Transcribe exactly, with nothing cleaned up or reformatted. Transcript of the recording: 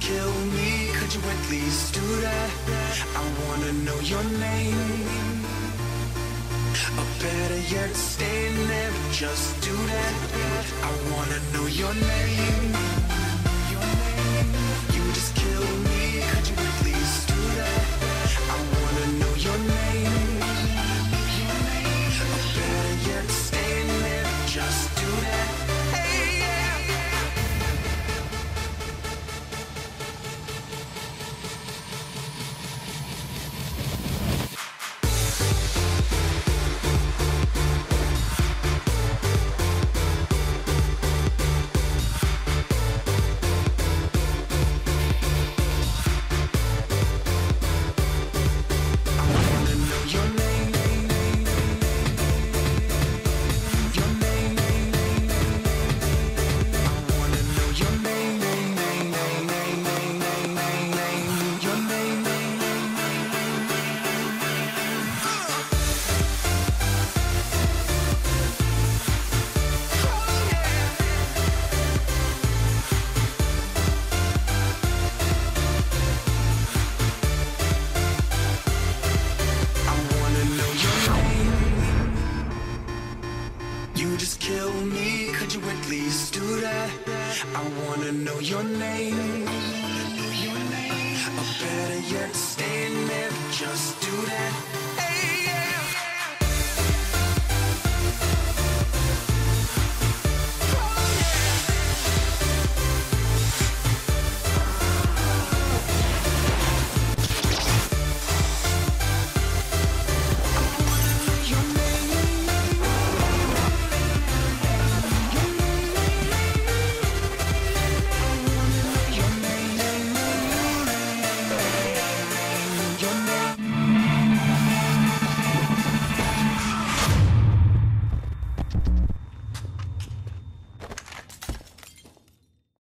kill me, could you at least do that? I wanna know your name, or better yet, stay and never just do that. I wanna know your name, your name. You just kill me, could you at least do that? I wanna know your name, your name. Or better yet, stay and never just do that. Hey, yeah. I wanna know your name, or better yet, stay and never just do that.